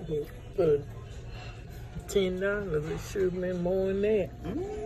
For $10, it should have been more than that.